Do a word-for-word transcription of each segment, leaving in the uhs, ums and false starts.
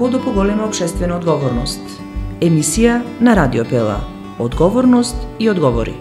како до поголема општествена одговорност. Емисија на Радио Пела. Одговорност и одговори.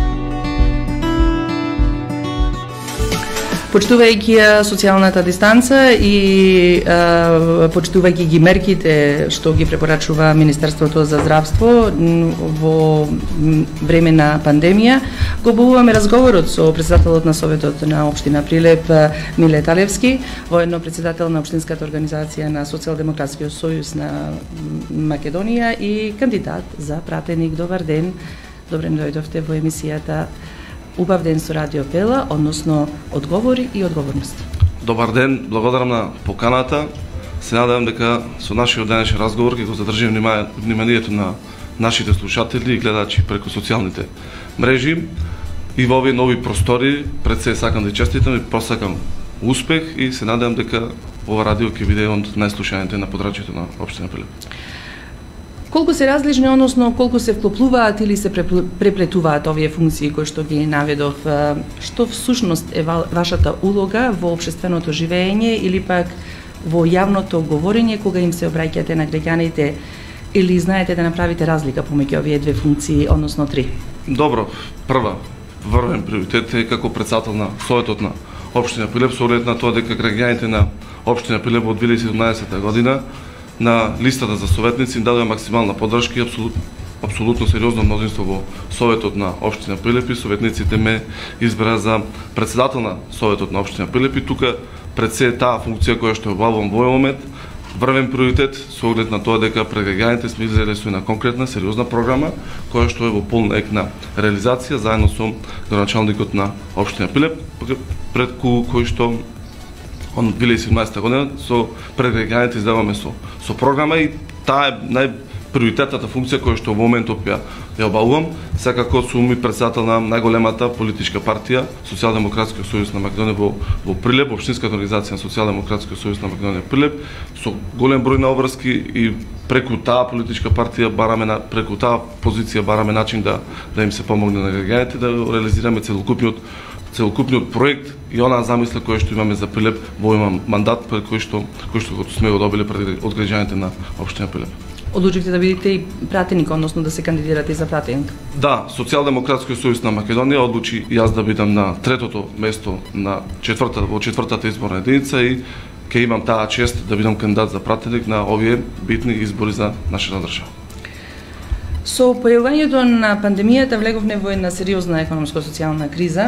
Почитувајќи ја социјалната дистанца и а, почитувајќи ги мерките што ги препорачува Министерството за здравство во време на пандемија, го обуваме разговорот со председателот на Советот на општина Прилеп Миле Талевски, воедно председател на општинската организација на Социјалдемократскиот сојуз на Македонија и кандидат за пратеник. Добар ден, добре дојдовте во емисијата Убав ден со Радио Пела, односно одговори и одговорност. Добар ден, благодарам на поканата. Се надевам дека со нашиот денешен разговор ќе го задржим вниманието на нашите слушатели и гледачи преку социјалните мрежи и во овие нови простори. Пред се сакам да честитам и посакам успех и се надевам дека ова радио ќе биде од најслушаните на подрачјето на општина Прилеп. Колку се различни, односно колку се вклопуваат или се преплетуваат овие функции кои што ги наведов, што всушност е вашата улога во општественото живење или пак во јавното говорење кога им се обраќате на граѓаните, или знаете да направите разлика помеѓу овие две функции, односно три? Добро, прва, врвен приоритет е како председател на Советот на општина Прилеп, со оглед на тоа дека граѓаните на општина Прилеп од две илјади и седумнаесета година на листата за советници им дадоа максимална поддршка и апсолутно, апсолутно сериозно мнозинство во Советот на општина Прилеп и советниците ме избра за председател на Советот на општина Прилеп и тука пред се таа функција која што обавувам во овој момент врвен приоритет со оглед на тоа дека пред граѓаните сме излезли со една конкретна сериозна програма која што е во полн ек на реализација заедно со градоначалникот на општина Прилеп, пред кој што од две илјади и седумнаесета година со пред граѓаните издаваме со со програма и таа е најприоритетната функција која што во моментот ја ја обавувам, секако сум и председател на најголемата политичка партија Социјалдемократскиот сојуз на Македонија во во Прилеп, општинската организација на Социјалдемократскиот сојуз на Македонија Прилеп, со голем број на обврски и преку таа политичка партија бараме на преку таа позиција бараме начин да да им се помогне на граѓаните да реализираме целокупниот целокупниот проект и онаа замисла која што имаме за Прилеп во овој мандат пред кој што кој што сме го добили пред од граѓаните на општина Прилеп. Одлучивте да бидете и пратеник, односно да се кандидирате за пратеник? Да, Социјалдемократскиот сојуз на Македонија одлучи јас да бидам на третото место на четврта во четвртата изборна единица и ќе имам таа чест да бидам кандидат за пратеник на овие битни избори за нашата држава. Со појавувањето на пандемијата влеговме во една сериозна економско-социјална криза.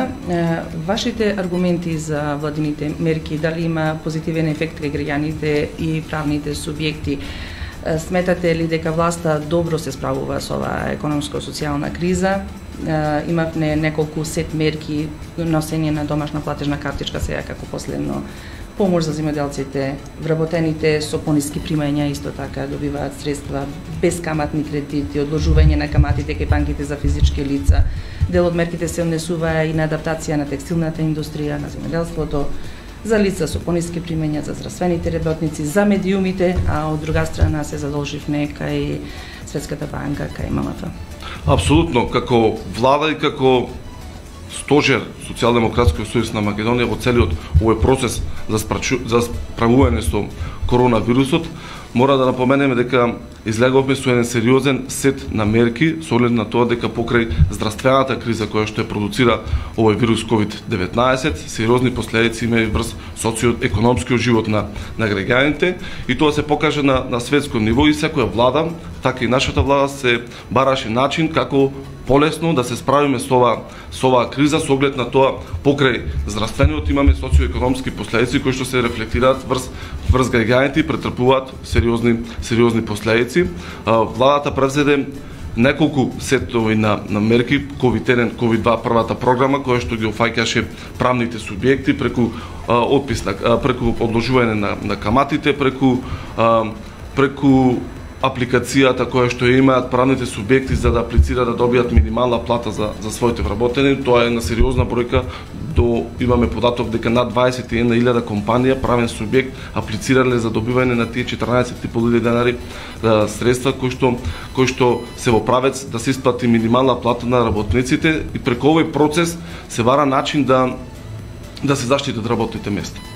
Вашите аргументи за владините мерки, дали има позитивен ефект кај граѓаните и правните субјекти? Сметате ли дека власта добро се справува со оваа економско-социјална криза? Имавме неколку сет мерки, носење на домашна платежна картичка сега како последно, помош за земјоделците, вработените со пониски примања исто така добиваат средства, безкаматни кредити, одложување на каматите кај банките за физички лица. Дел од мерките се однесува и на адаптација на текстилната индустрија, на земјоделството, за лица со пониски примања, за здравствените работници, за медиумите, а од друга страна се задолживме кај Светската банка, кај М M F. Апсолутно, како влада и како стожер Социјалдемократскиот сојуз на Македонија во целиот овој процес за спрачу, за справување со коронавирусот, мора да напоменеме дека излеговме со еден сериозен сет на мерки со оглед на тоа дека покрај здравствената криза која што е продуцира овој вирус ковид деветнаесет, сериозни последици има и врз социјо-економскиот живот на на граѓаните и тоа се покажа на на светско ниво и секоја влада, така и нашата влада се бараше начин како полесно да се справиме со ова со оваа криза со оглед на тоа покрај здравствениот имаме социјо-економски последици кои што се рефлектираат врз врз граѓаните и претрпуваат сериозни сериозни последици. Владата превзеде неколку сетови на на мерки ковид еден, ковид два првата програма која што ги офаќаше правните субјекти преку а, отпис на преку одложување на на каматите, преку а, преку апликацијата која што имаат правните субјекти за да аплицираат да добијат минимална плата за за своите вработени. Тоа е една сериозна бројка. До имаме податок дека над дваесет и една илјада компанија правен субјект аплицирале за добивање на тие четрнаесет и пол илјади денари да, средства кои што кои што се во правец да се исплати минимална плата на работниците и преку овој процес се вара начин да да се заштитат работните места.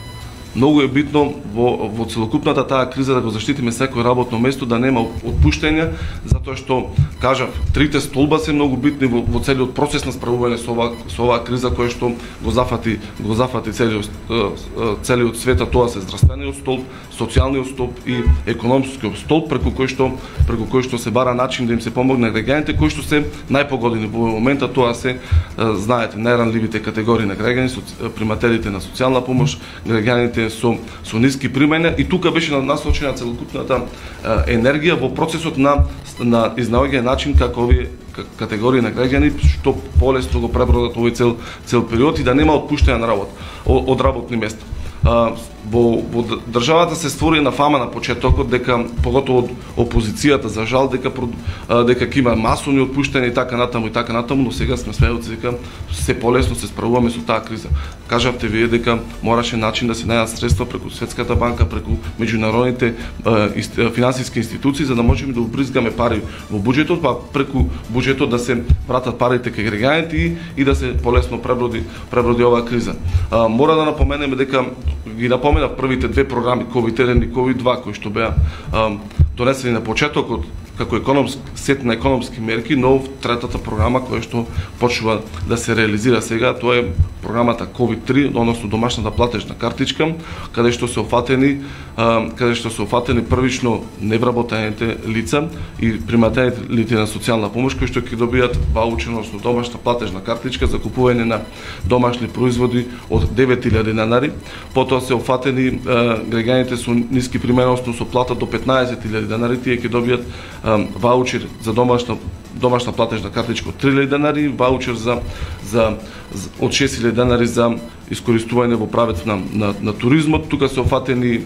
многу е битно во, во целокупната таа криза да го заштитиме секој работно место, да нема отпуштања, затоа што, кажав, трите столба се многу битни во, во целиот процес на справување со оваа со оваа криза која што го зафати го зафати целиот целиот свет, тоа се здравствениот столб, социјалниот столб и економскиот столб, преку кој што преку кој што се бара начин да им се помогне граѓаните кои што се најпогодени во момента, тоа се, знаете, најранливите категории на граѓани, примателите на социјална помош, граѓаните со со ниски примања, и тука беше насочена целокупната енергија во процесот на на изнаоѓање начин како овие категории на граѓани што полесно го пребродат овој цел цел период и да нема отпуштање на работа од работни места. Uh, во, во државата се створи на фама на почетокот дека поготово од опозицијата за жал дека uh, дека ќе има масовни отпуштања и така натаму и така натаму, но сега сме сведоци дека се полесно се справуваме со таа криза. Кажавте вие дека мораше начин да се најдат средства преку Светската банка, преку меѓународните uh, ист, uh, финансиски институции за да можеме да убризгаме пари во буџетот, па преку буџетот да се вратат парите кај граѓаните и, и да се полесно преброди преброди оваа криза. Uh, мора да напоменеме дека ги напомена првите две програми ковид еден и ковид два кои што беа донесени на почетокот како економски сет на економски мерки, но третата програма која што почнува да се реализира сега, тоа е програмата ковид три, односно домашната платежна картичка, каде што се офатени каде што се офатени првично невработените лица и примателите на социјална помош кои што ќе добијат ваучер, односно домашна платежна картичка за купување на домашни производи од девет илјади денари. Потоа се офатени граѓаните со ниски примања, односно со плата до петнаесет илјади денари, тие ќе добијат ваучер за домашна домашна платежна картичка од три илјади денари, ваучер за за, за од шест илјади денари за искористување во правец на, на на туризмот. Тука се офатени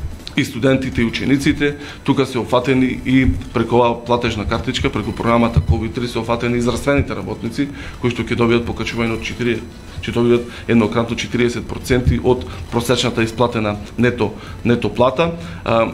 и студентите и учениците, тука се офатени и преку оваа платежна картичка, преку програмата ковид три се офатени и здравствените работници кои што ќе добијат покачување од четири ќе добијат еднократно четириесет проценти од просечната исплатена нето нето плата. А,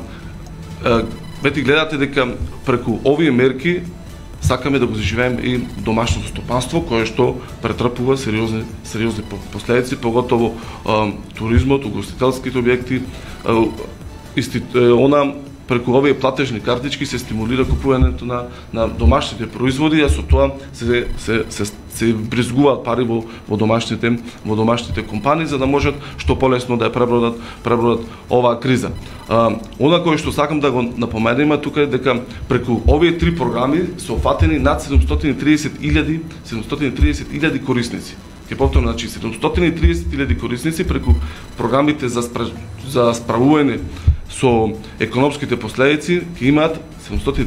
а, Веќе гледате дека преку овие мерки сакаме да го заживееме и домашното стопанство кое што претрпува сериозни сериозни последици, поготово а, туризмот, угостителските објекти, а, исти, она преку овие платежни картички се стимулира купувањето на на домашните производи, а со тоа се се се, се бризгуваат пари во во домашните во домашните компании за да можат што полесно да ја пребродат пребродат оваа криза. А, она кое што сакам да го напоменеме тука е дека преку овие три програми се офатени над седумстотини и триесет илјади седумстотини и триесет илјади корисници. Ќе повторам, значи седумстотини и триесет илјади корисници преку програмите за спра... за справување со економските последици ќе имаат седумстотини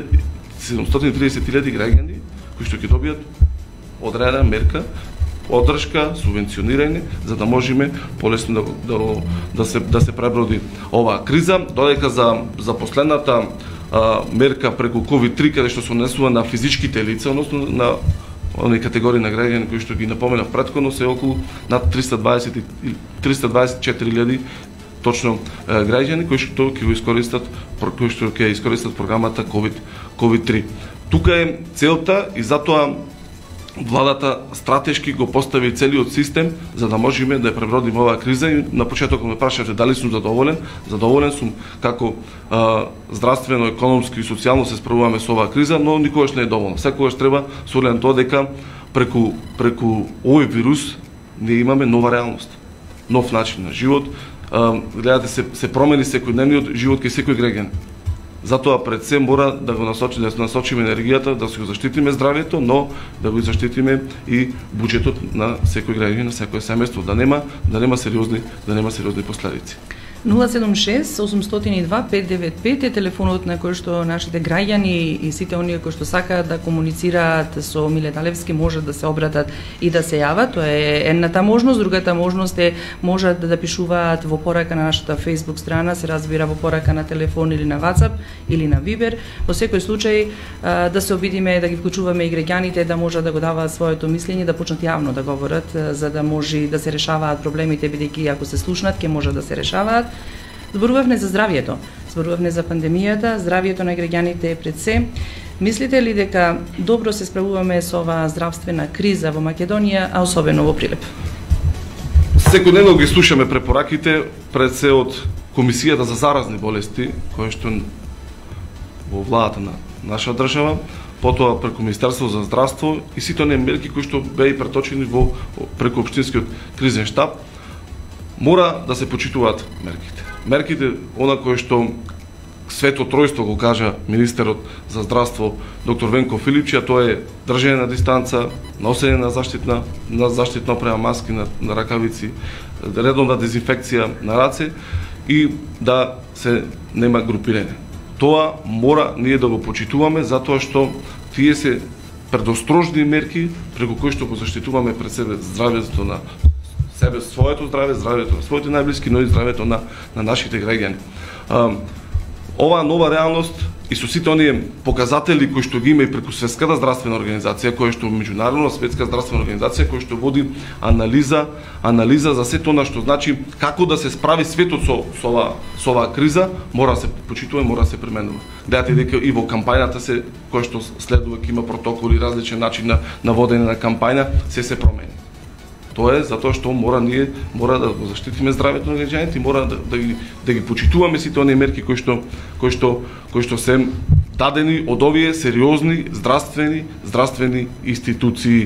и триесет илјади граѓани кои што ќе добијат одредена мерка, поддршка, субвенционирање за да можеме полесно да да, да се да се преброди оваа криза, додека за за последната а, мерка преку ковид три каде што се однесува на физичките лица, односно на оние категории на граѓани кои што ги напоменав претходно, се околу над триста дваесет и четири илјади точно граѓани кои што ќе го искористат кои што ќе искористат програмата ковид три. Тука е целта и затоа владата стратешки го постави целиот систем за да можеме да ја пребродиме оваа криза. И на почетокот ме прашавте дали сум задоволен. Задоволен сум како а, здравствено, економски и социјално се справуваме со оваа криза, но никогаш не е доволно. Секогаш треба со оглед на тоа дека преку преку овој вирус ние имаме нова реалност, нов начин на живот. Uh, гледате се се промени секојдневниот живот кај секој граѓан. Затоа пред се мора да го насочиме да насочиме енергијата да се го заштитиме здравјето, но да го заштитиме и буџетот на секој граѓанин, на секое семејство, да нема да нема сериозни да нема сериозни последици. нула седум шест осумстотини и два пет девет пет е телефонот на кој што нашите граѓани и сите оние кои што сакаат да комуницираат со Миле Далевски можат да се обратат и да се јават. Тоа е едната можност, другата можност е можат да пишуваат во порака на нашата Facebook страна, се разбира во порака на телефон или на WhatsApp или на Viber. Во секој случај да се обидиме да ги вклучуваме и граѓаните да можат да го даваат своето мислење, да почнат јавно да говорат за да може да се решаваат проблемите, бидејќи ако се слушнат ќе можат да се решаваат. Зборувавме за здравјето, зборувавме за пандемијата, здравјето на граѓаните е пред се. Мислите ли дека добро се справуваме со оваа здравствена криза во Македонија, а особено во Прилеп? Секојдневно ги слушаме препораките пред се од Комисијата за заразни болести, која што во владата на наша држава, потоа преку Министерство за здравство и сите оние мерки кои што беа преточени во преку општинскиот кризен штаб, мора да се почитуваат мерките. Мерките, она кое што Свето тројство го кажа министерот за здравство доктор Венко Филипчи, а тоа е држење на дистанца, носење на заштитна на заштитна опрема, маски, на, на ракавици, редовна дезинфекција на раце и да се нема групирање. Тоа мора ние да го почитуваме, затоа што тие се предострожни мерки преку кои што го заштитуваме пред себе здравјето на себе, своето здравје, здравјето на своите најблиски, но и здравјето на, на нашите граѓани. Оваа нова реалност и со сите оние показатели кои што ги има и преку Светската здравствена организација, која што меѓународна Светска здравствена организација, која што води анализа, анализа за сето она што значи како да се справи светот со со оваа со оваа криза, мора да се почитува, мора да се применува. Гледате дека и во кампањата се која што следува ќе има протоколи, различен начин на, на водење на кампања, се се промени. Тоа е затоа што мора ние мора да го заштитиме здравјето на граѓаните и мора да, да ги да ги почитуваме сите оние мерки кои што кои што кои што се дадени од овие сериозни здравствени здравствени институции.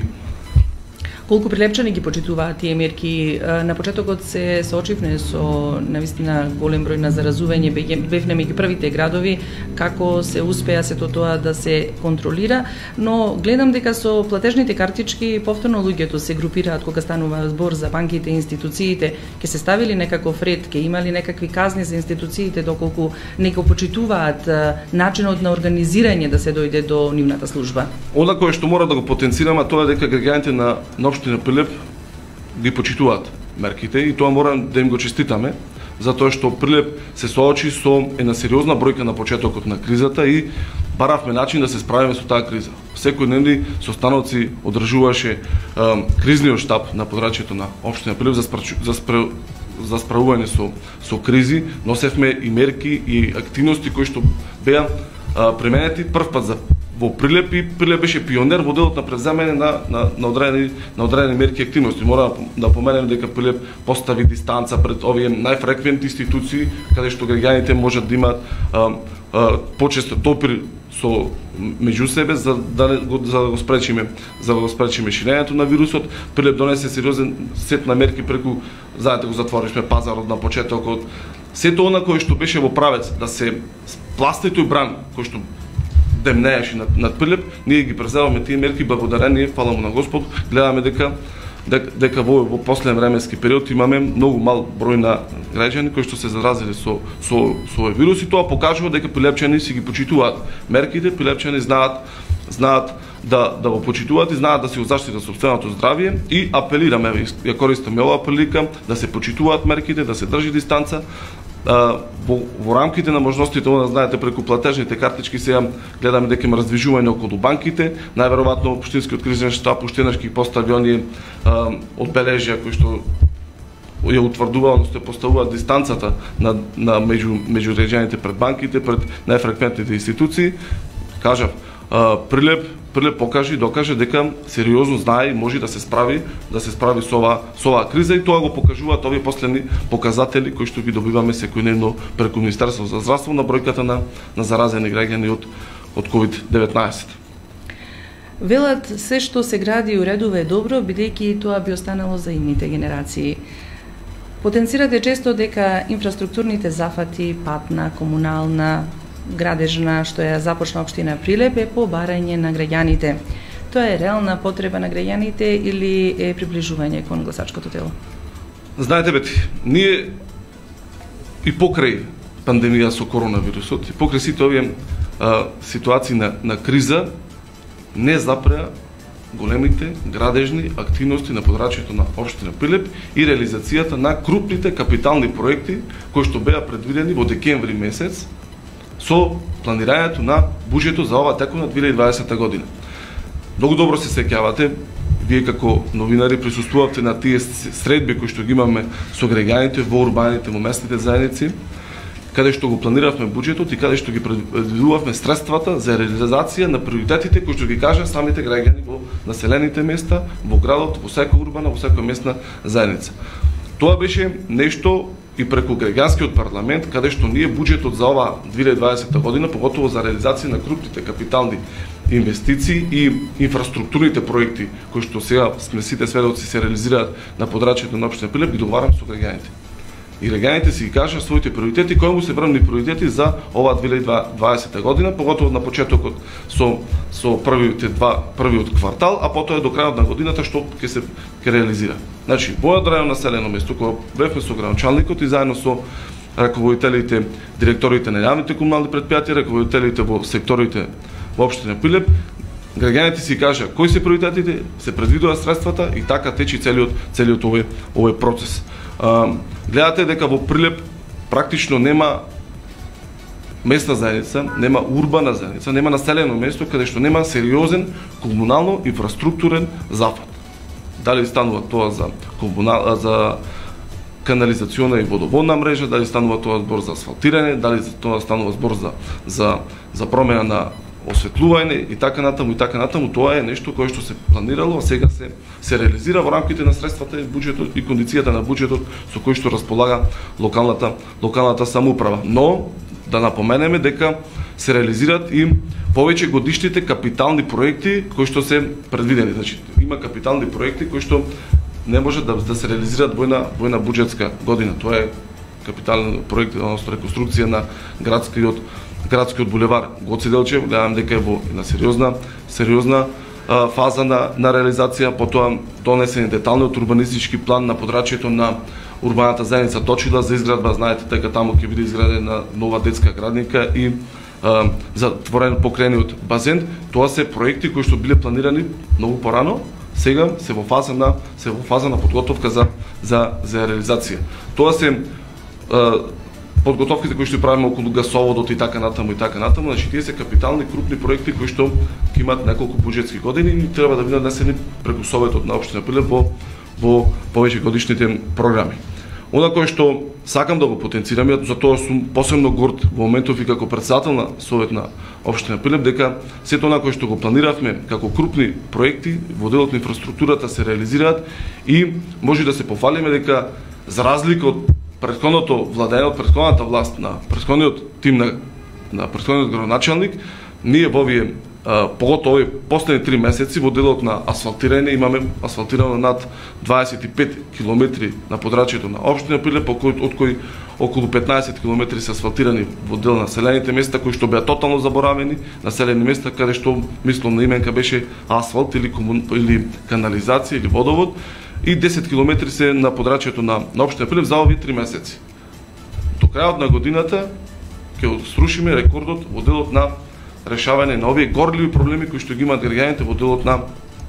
Колку прилепчани ги почитуваат тие мерки? На почетокот се соочивме со навистина голем број на заразување, бевме меѓу првите градови, како се успеа сето тоа да се контролира, но гледам дека со платежните картички повторно луѓето се групираат кога станува збор за банките и институциите, ќе се ставили некаков ред, ќе имали некакви казни за институциите доколку не го почитуваат начинот на организирање да се дојде до нивната служба. Она кое што мора да го потенцираме тоа е дека граѓаните на Општина Прилеп ги почитуваат мерките и тоа мора да им го честитаме, затоа што Прилеп се соочи со една сериозна бројка на почетокот на кризата и баравме начин да се справиме со таа криза. Секојдневни состаноци одржуваше е, кризниот штаб на подрачјето на Општина Прилеп за, спрачу, за, спра, за справување со, со кризи, носевме и мерки и активности кои што беа применети прв пат за во Прилеп и Прилеп беше пионер во делот на превземање на, на, на, одредени, на одредени мерки и активности. Мора да поменем дека Прилеп постави дистанца пред овие најфреквентни институции, каде што граѓаните можат да имаат а, а, почесто допир со меѓу себе за да не, за да го спречиме за да го спречиме ширењето на вирусот. Прилеп донесе сериозен сет на мерки преку, знаете, го затворивме пазарот на почетокот. Сето она кое што беше во правец да се пластите и бран кој што демнееше над, над Прилеп, ние ги преземаме тие мерки благодарение, фала му на Господ, гледаме дека дека, дека во, во последен временски период имаме многу мал број на граѓани кои што се заразили со со со овој вирус и тоа покажува дека прилепчани си ги почитуваат мерките, прилепчани знаат знаат да да го почитуваат и знаат да си го заштитат сопственото здравје и апелираме, ја користиме оваа прилика да се почитуваат мерките, да се држи дистанца. Во, во рамките на можностите, она знаете, преку платежните картички сега гледаме дека има раздвижување околу банките, најверојатно општинскиот кризен штаб уште постави оние одбележја кои што ја утврдува, односно поставуваат дистанцата на, на меѓу меѓу граѓаните пред банките, пред најфреквентните институции. Кажав, Прилеп Прилеп покажи и докаже дека сериозно знае и може да се справи, да се справи со оваа со оваа криза и тоа го покажуваат овие последни показатели кои што ги добиваме секојдневно преку Министерството за здравство на бројката на на заразени граѓани од од ковид деветнаесет. Велат се што се гради и уредува е добро, бидејќи тоа би останало за идните генерации. Потенцирате често дека инфраструктурните зафати, патна, комунална, градежна, што ја започна општина Прилеп, е по барање на граѓаните. Тоа е реална потреба на граѓаните или е приближување кон гласачкото тело? Знаете, бети, ние и покрај пандемија со коронавирусот, и покрај сите овие а, ситуации на, на криза, не запреа големите градежни активности на подрачјето на општина Прилеп и реализацијата на крупните капитални проекти кои што беа предвидени во декември месец со планирањето на буџетот за оваа текуна две илјади и дваесета година. Многу добро се сеќавате, вие како новинари присуствувавте на тие средби кои што ги имаме со граѓаните во урбаните, во местните заедници, каде што го планиравме буџетот и каде што ги предвидувавме средствата за реализација на приоритетите кои што ги кажа самите граѓани во населените места, во градот, во секоја урбана, во секоја местна заедница. Тоа беше нешто и преку граѓанскиот парламент, каде што ние буџетот за ова две илјади и дваесета година, поготово за реализација на крупните капитални инвестиции и инфраструктурните проекти кои што сега сме сите сведоци се реализираат на подрачјето на општина Прилеп, ги договарам со граѓаните. И граѓаните си ги кажа своите приоритети, кои му се врвни приоритети за ова две илјади и дваесета година, поготово на почетокот со со првите два првиот квартал, а потоа до крајот на годината што ќе се ќе реализира. Значи, во одредено населено место кога бевме со градоначалникот и заедно со раководителите, директорите на јавните комунални предпријатија, раководителите во секторите во општина Прилеп, граѓаните си кажа кои се приоритетите, се предвидуваат средствата и така тече целиот целиот овој овој процес. А, гледате дека во Прилеп практично нема местна заедница, нема урбана заедница, нема населено место каде што нема сериозен комунално инфраструктурен зафат. Дали станува тоа за комунал, за канализациона и водоводна мрежа, дали станува тоа збор за асфалтирање, дали тоа станува збор за за за промена на осветлување и така натаму и така натаму, тоа е нешто кое што се планирало, а сега се се реализира во рамките на средствата и буџетот и кондицијата на буџетот со кој што располага локалната локалната самоуправа. Но да напоменеме дека се реализираат и повеќе годишните капитални проекти кои што се предвидени. Значи има капитални проекти кои што не може да, да се реализираат во една во една буџетска година. Тоа е капитален проект, односно реконструкција на градскиот градскиот булевар Гоце Делчев, гледам дека е во една сериозна сериозна а, фаза на на реализација, потоа донесен деталниот урбанистички план на подрачјето на урбаната заедница Точила за изградба, знаете дека таму ќе биде изградена нова детска градинка и а, затворен покрениот базен. Тоа се проекти кои што биле планирани многу порано, сега се во фаза на се во фаза на подготовка за за за реализација. Тоа се а, подготовките кои што правиме околу гасоводот и така натаму и така натаму, значи тие се капитални крупни проекти кои што ќе имаат неколку буџетски години и треба да бидат внесени преку Советот на општина Прилеп во во повеќе годишните програми. Она кое што сакам да го потенцирам, и затоа сум посебно горд во моментов и како претседател на Совет на општина Прилеп, дека сето она кое што го планиравме како крупни проекти во делот на инфраструктурата се реализираат и може да се пофалиме дека за разлика од претходното владење, од претходната власт на претходниот тим на на претходниот градоначалник, ние во овие поготово овие последни три месеци во делот на асфалтирање имаме асфалтирано над дваесет и пет километри на подрачјето на општина Прилеп, од кои околу петнаесет километри се асфалтирани во дел на населените места кои што беа тотално заборавени, населени места каде што мислам на именка беше асфалт или комун... или канализација или водовод, и десет километри се на подрачјето на, на општина Прилеп за овие три месеци. До крајот на годината ќе срушиме рекордот во делот на решавање на овие горливи проблеми кои што ги имаат граѓаните во делот на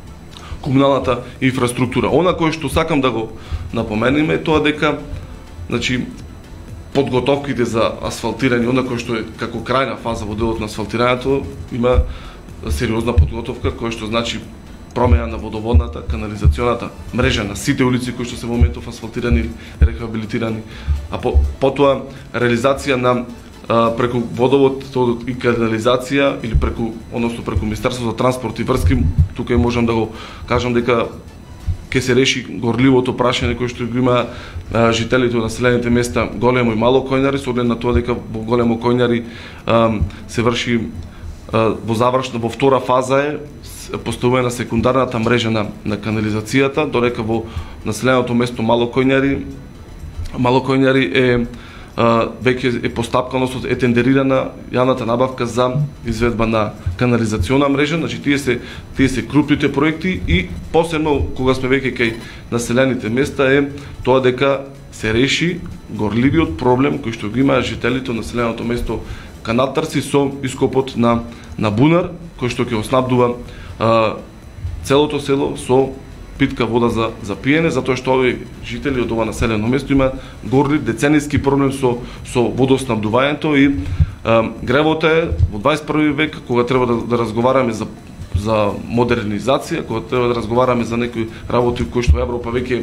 комуналната инфраструктура. Она кое што сакам да го напоменеме е тоа дека, значи, подготовките за асфалтирање, она кое што е како крајна фаза во делот на асфалтирањето, има сериозна подготовка која што значи промена на водоводната, канализационата мрежа на сите улици кои што се во моментов асфалтирани или рехабилитирани, а по, потоа реализација на а, преку водовод и канализација или преку, односно преку Министерството за транспорт и врски, тука можам да го кажам дека ќе се реши горливото прашање кое што го има а, жителите од населените места Големо и Мало Којнари, со оглед на тоа дека во Големо Којнари а, се врши а, во завршна, во втора фаза е поставување на секундарната мрежа на, на канализацијата, додека во населеното место Мало Којнари, Мало Којнари е а, веќе е постапкано, е тендерирана јавната набавка за изведба на канализациона мрежа, значи тие се тие се крупните проекти и посебно кога сме веќе кај населените места е тоа дека се реши горливиот проблем кој што го имаат жителите од населеното место Канатарци со ископот на на бунар кој што ќе оснабдува а, целото село со питка вода за за пиење, затоа што овие жители од ова населено место имаат горлив деценијски проблем со со водоснабдувањето и а, гревот е во дваесет и први век кога треба да, да разговараме за за модернизација, кога треба да разговараме за некои работи кои што Европа веќе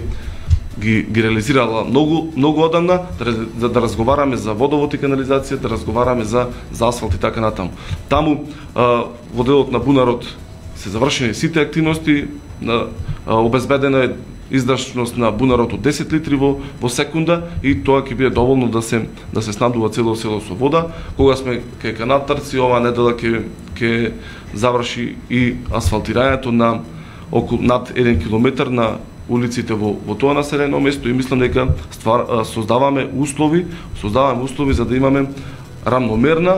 ги ги реализирала многу многу одамна, да, да, да разговараме за водовод и канализација, да разговараме за за асфалт и така натаму. Таму а, во делот на бунарот се завршени сите активности, на, а, обезбедено е издашност на бунарот од десет литри во, во секунда и тоа ќе биде доволно да се да се снабдува цело село со вода. Кога сме кај канатарци, оваа недела ќе ќе заврши и асфалтирањето на околу над еден километар на улиците во, во тоа населено место и мислам дека ствар, создаваме услови, создаваме услови за да имаме рамномерна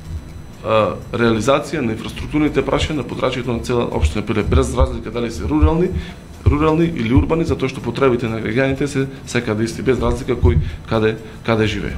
а, реализација на инфраструктурните прашања на подрачјето на цела општина Прилеп, без разлика дали се рурални, рурални или урбани, затоа што потребите на граѓаните се секаде исти, без разлика кој каде каде живее.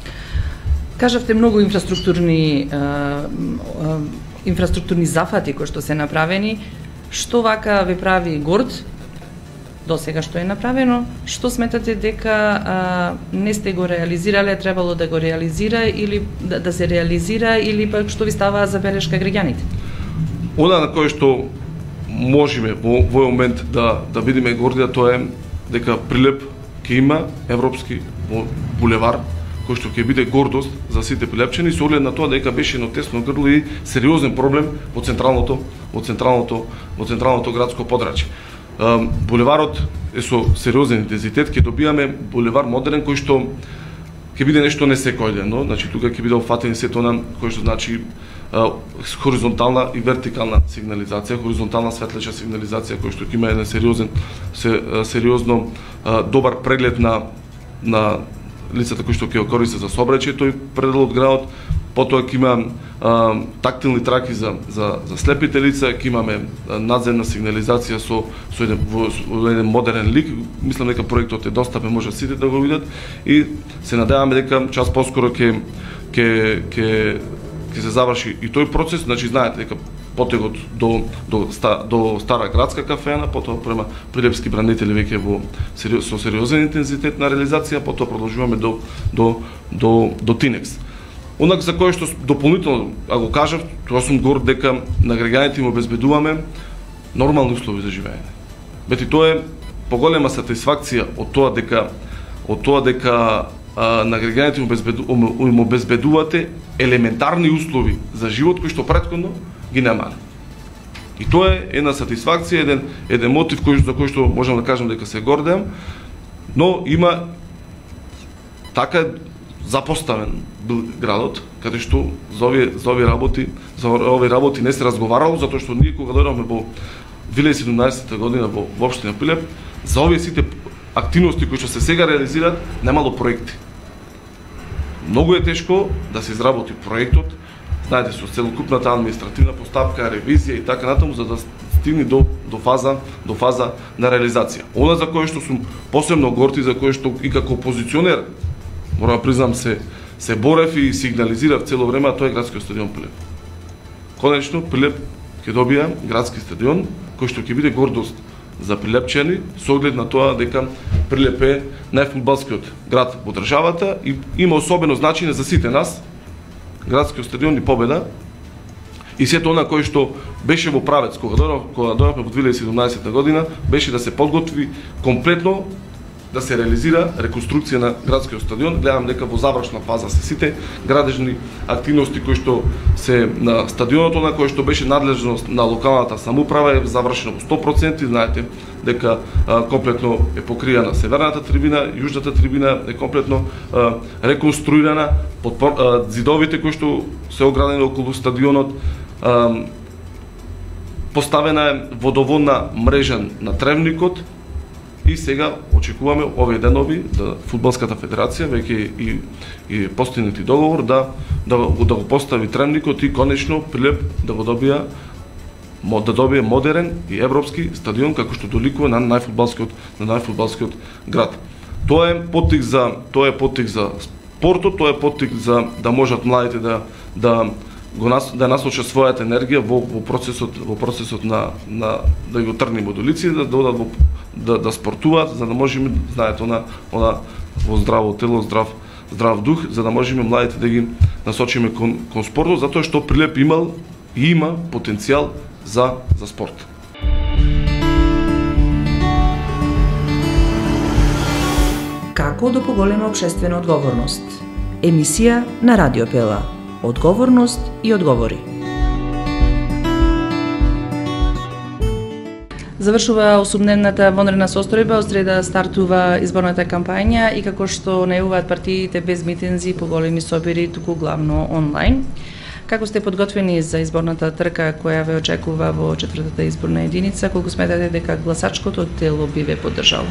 Кажавте многу инфраструктурни а, а, инфраструктурни зафати кои што се направени. Што вака ве прави горд до сега што е направено? Што сметате дека а, не сте го реализирале, требало да го реализира или да, да се реализира, или пак што ви става забелешка граѓаните? Она на кое што можеме во овој момент да да бидеме горди, тоа е дека Прилеп ќе има европски булевар кој што ќе биде гордост за сите прилепчани, со оглед на тоа дека беше едно тесно грло и сериозен проблем во централното во централното во централното градско подрачје. Булеварот е со сериозен интензитет, ќе добиаме булевар модерен кој што ќе биде нешто не секојдено, значи тука ќе биде опфатен сето на кој што значи хоризонтална и вертикална сигнализација, хоризонтална светлеча сигнализација кој што ќе има еден сериозен сериозно добар преглед на на лицата кои што ќе користат за сообраќајето и предел од градот. Потоа ќе има а, тактилни траки за, за, за слепите лица, ќе имаме надземна сигнализација со, со, еден, во, со еден модерен лик. Мислам дека проектот е достапен, може сите да го видат и се надеваме дека час поскоро ќе ќе ќе ќе се заврши и тој процес. Значи знаете дека потегот до до до Стара градска кафена, потоа према Прилепски бранители веќе во со сериозен интензитет на реализација, потоа продолжуваме до до до до Тинекс. Онак за кое што дополнително, а го кажав, тоа сум горд дека на граѓаните им обезбедуваме нормални услови за живење. Бети тоа е поголема сатисфакција од тоа дека од тоа дека а, на граѓаните им, обезбеду, им обезбедувате елементарни услови за живот кои што претходно ги немале. И тоа е една сатисфакција, еден еден мотив кој за кој што можам да кажам дека се гордеам, но има така запоставен бил градот, каде што за овие за овие работи, за овие работи не се разговарало, затоа што ние кога дојдовме во две илјади и седумнаесета година во, во општина Прилеп, за овие сите активности кои што се сега реализираат, немало проекти. Многу е тешко да се изработи проектот, знаете, со целокупната административна постапка, ревизија и така натаму, за да стигне до до фаза до фаза на реализација. Она за кое што сум посебно горд и за кое што и како опозиционер морам да признам се се борев и сигнализирав цело време, а тоа е градскиот стадион Прилеп. Конечно Прилеп ќе добија градски стадион кој што ќе биде гордост за прилепчани со оглед на тоа дека Прилеп е најфудбалскиот град во државата и има особено значење за сите нас. Градскиот стадион и победа и сето она кој што беше во правец кога дојдовме кога дојдовме во две илјади и седумнаесета година беше да се подготви комплетно да се реализира реконструкција на градскиот стадион. Гледам дека во завршна фаза се сите градежни активности кои што се на стадионот, на кој што беше надлежност на локалната самоуправа е завршено во сто проценти. Знаете дека а, комплетно е покриена северната трибина, јужната трибина е комплетно а, реконструирана, подпор, а, зидовите кои што се оградени околу стадионот, а, поставена е водоводна мрежа на тревникот. И сега очекуваме овие денови да фудбалската федерација веќе и и постигнати договор да да, да го постави тревникот и конечно Прилеп да го добија да добие модерен и европски стадион како што доликува на најфудбалскиот на најфудбалскиот град. Тоа е поттик за тоа е поттик за спортот, тоа е поттик за да можат младите да да го нас, да насочат својата енергија во, во процесот во процесот на на да го тргнем од улици, да додат во да да спортуваат, за да можеме, знаете, она она во здраво тело, здрав здрав дух, за да можеме младите да ги насочиме кон кон спортот, затоа што Прилеп имал и има потенцијал за за спорт. Како да поголема општествена одговорност? Емисија на Радио Пела. Одговорност и одговори. Завршува осумдневната вонредна состојба, од среда стартува изборната кампања и како што најавуваат партиите без митинзи по големи собери, туку главно онлайн. Како сте подготвени за изборната трка која ве очекува во четвртата изборна единица, колку сметате дека гласачкото тело би ве поддржало?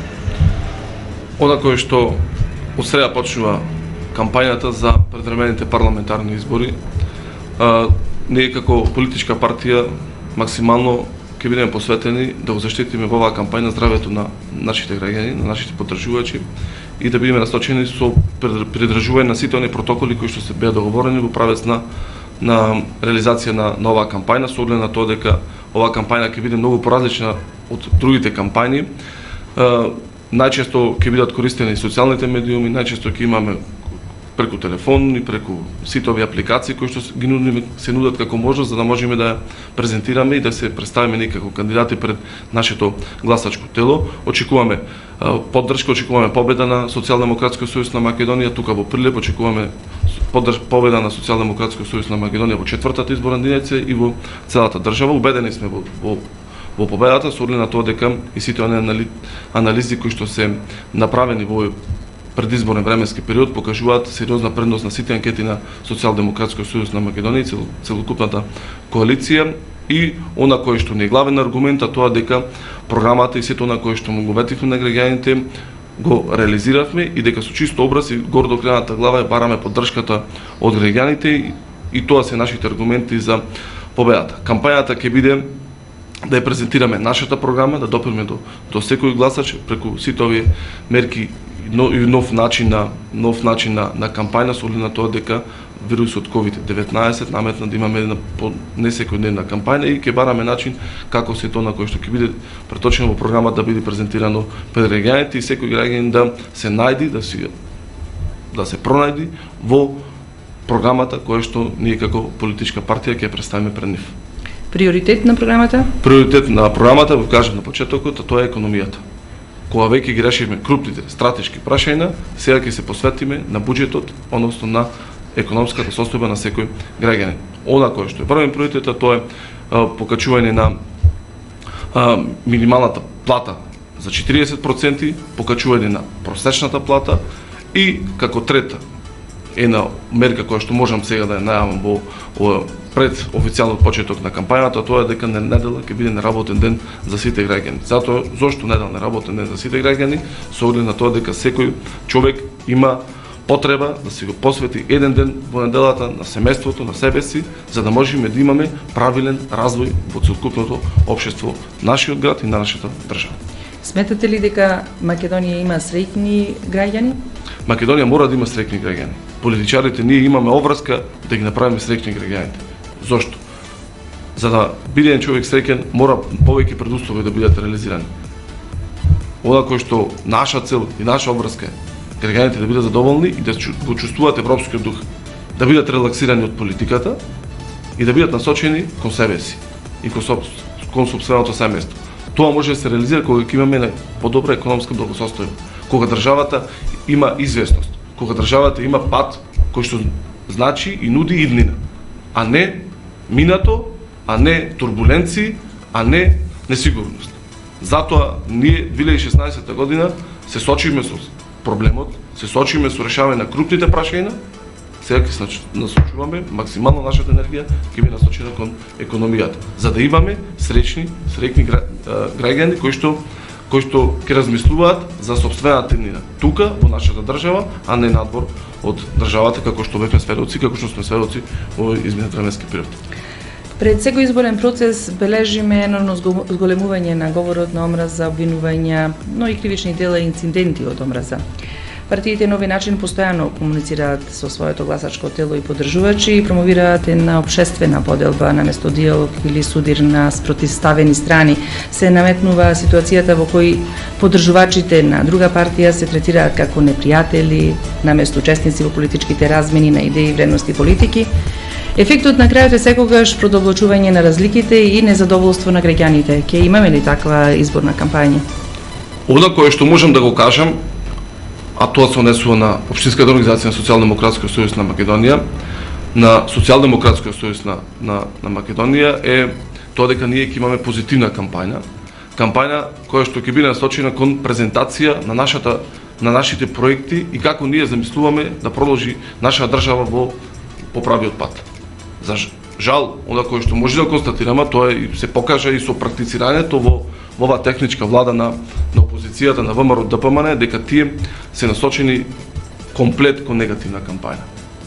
Она кое што од среда почнува кампањата за предвремените парламентарни избори, а, ние како политичка партија максимално ќе бидеме посветени да го заштитиме во оваа кампања здравјето на нашите граѓани, на нашите поддржувачи и да бидеме насочени со придржување на сите оние протоколи кои што се беа договорени во правец на на реализација на, на оваа кампања, со оглед на тоа дека оваа кампања ќе биде многу поразлична од другите кампањи. Uh, најчесто ќе бидат користени социјалните медиуми, најчесто ќе имаме преку телефон и преку сите овие апликации кои што ги нудиме, се нудат како можност за да можеме да презентираме и да се представиме ние како кандидати пред нашето гласачко тело. Очекуваме uh, поддршка, очекуваме победа на Социјалдемократскиот сојуз на Македонија, тука во Прилеп очекуваме победа на Социјалдемократскиот сојуз на Македонија во четвртата изборна единица и во целата држава. Убедени сме во, во во победата, со оглед на тоа дека и сите оние анализи кои што се направени во предизборен временски период покажуваат сериозна предност на сите анкети на Социјалдемократскиот сојуз на Македонија и цел, целокупната коалиција и она кое што не е главен аргумент, а тоа дека програмата и сето она кое што му го ветивме на граѓаните го реализиравме и дека со чисто образ и гордо крената глава ја бараме поддршката од граѓаните и, и тоа се нашите аргументи за победата. Кампањата ќе биде да ја презентираме нашата програма, да допреме до, до секој гласач преку сите овие мерки и нов начин на нов начин на, на кампања, со оглед на тоа дека вирусот ковид деветнаесет наметна да имаме една по не секојдневна кампања и ќе бараме начин како се тоа на кој што ќе биде преточено во програма да биде презентирано пред граѓаните и секој граѓанин да се најди, да се да се пронајди во програмата која што ние како политичка партија ќе представиме пред нив. Приоритет на програмата? Приоритет на програмата, го кажам на почетокот, а тоа е економијата. Кога веќе ги решивме крупните стратешки прашања, сега ќе се посветиме на буџетот, односно на економската состојба на секој граѓанин. Она кое што е првен приоритет, тоа е а, покачување на а, минималната плата за четириесет проценти, покачување на просечната плата и како трета една мерка која што можам сега да ја најавам во, во пред официјалниот почеток на кампањата, тоа е дека недела ќе биде неработен ден за сите граѓани. Затоа зошто недела неработен ден за сите граѓани? Со оглед на тоа дека секој човек има потреба да си го посвети еден ден во неделата на семејството, на себе си, за да можеме да имаме правилен развој во целокупното општество, нашиот град и на нашата држава. Сметате ли дека Македонија има среќни граѓани? Македонија мора да има среќни граѓани. Политичарите ние имаме обврска да ги направиме среќни граѓаните. Зошто? За да биде еден човек среќен, мора повеќе предуслови да бидат реализирани. Она кој што наша цел и наша обврска е граѓаните да бидат задоволни и да го чувствуваат европскиот дух, да бидат релаксирани од политиката и да бидат насочени кон себе си и кон, соб... кон сопственото семејство. Тоа може да се реализира кога ќе имаме подобра економска благосостојба, кога државата има известност, кога државата има пат кој што значи и нуди иднина, а не минато, а не турбуленции, а не несигурност. Затоа ние две илјади и шеснаесетта година се сочиме со проблемот, се сочиме со решавање на крупните прашања, сега ќе насочуваме максимално нашата енергија ќе биде насочена кон економијата, за да имаме среќни, среќни граѓани кои што кои што ќе размислуваат за сопствената иднина тука во нашата држава, а не надвор од државата како што бевме сведоци, како што сме сведоци во изминат временски период. Пред секој изборен процес бележиме енорно зголемување на говорот на омраза, обвинувања, но и кривични дела и инциденти од омраза. Партиите на овој начин постојано комуницираат со своето гласачко тело и поддржувачи и промовираат една општествена поделба наместо диалог или судир на спротивставени страни. Се наметнува ситуацијата во кој поддржувачите на друга партија се третираат како непријатели наместо учесници во политичките размени на идеи, вредности и политики. Ефектот на крајот е секогаш продолбочување на разликите и незадоволство на граѓаните. Ќе имаме ли таква изборна кампања? Она кое што можам да го кажам, а тоа се однесува на Општинската организација на Социјалдемократскиот сојуз на Македонија, на Социјалдемократскиот сојуз на, на, на Македонија е тоа дека ние ќе имаме позитивна кампања, кампања која што ќе биде насочена кон презентација на нашата на нашите проекти и како ние замислуваме да продолжи наша држава во поправиот пат. За жал, онда кој што може да констатираме, тоа и се покажа и со практицирањето во во оваа техничка влада на на опозицијата на ВМРО Д П М Н, дека тие се насочени комплет кон негативна кампања.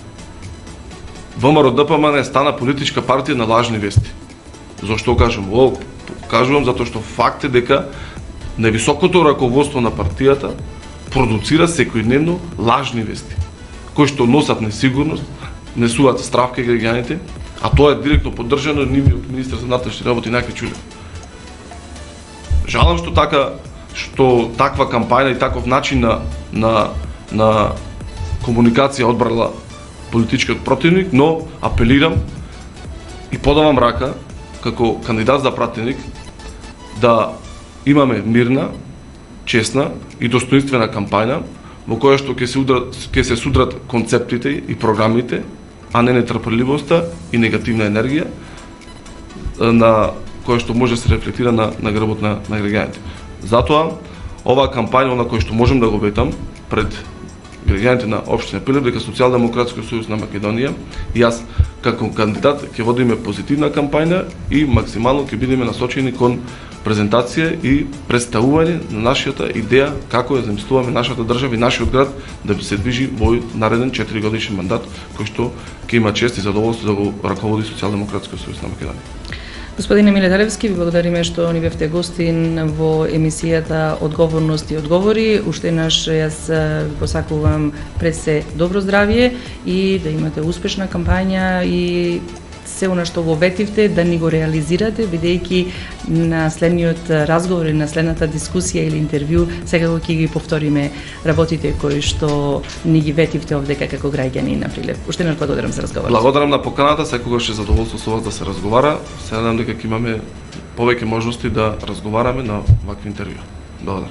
ВМРО Д П М Н стана политичка партија на лажни вести. Зошто кажам ово? Кажувам затоа што факт е дека највисокото раководство на партијата продуцира секојдневно лажни вести, кои што носат несигурност, несуваат страв кај граѓаните, а тоа е директно поддржано од нивниот министер за внатрешни работи Најка Ќулев. Жалам што така што таква кампања и таков начин на на на комуникација одбрала политичкиот противник, но апелирам и подавам рака како кандидат за пратеник да имаме мирна, честна и достоинствена кампања во која што ќе се удрат, ќе се судрат концептите и програмите, а не нетрпеливоста и негативна енергија на која што може да се рефлектира на на грбот на на граѓаните. Затоа оваа кампања на која што можем да го ветам пред граѓаните на општина Пилев дека Социјалдемократскиот сојуз на Македонија и јас како кандидат ќе водиме позитивна кампања и максимално ќе бидеме насочени кон презентација и представување на нашата идеја како ја замислуваме нашата држава и нашиот град да би се движи во нареден четири годишен мандат кој што ќе има чест и задоволство да го раководи Социјалдемократскиот сојуз на Македонија. Господине Милетаревски, ви благодариме што ни бевте гостин во емисијата Одговорност и одговори. Уште еднаш јас ви посакувам пред се добро здравје и да имате успешна кампања и се она што го ветивте да ни го реализирате, бидејќи на следниот разговор и на следната дискусија или интервју секако ќе ги повториме работите кои што ни ги ветивте овдека како граѓани на Прилеп. Уште еднаш благодарам за разговор. Благодарам на поканата, секогаш е задоволство со вас да се разговара. Се надам дека ќе имаме повеќе можности да разговараме на вакви интервју. Благодарам.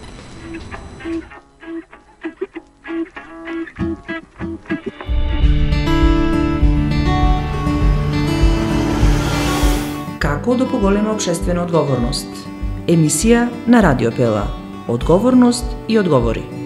Како да поголеме општествена одговорност? Емисија на Радио Пела. Одговорност и одговори.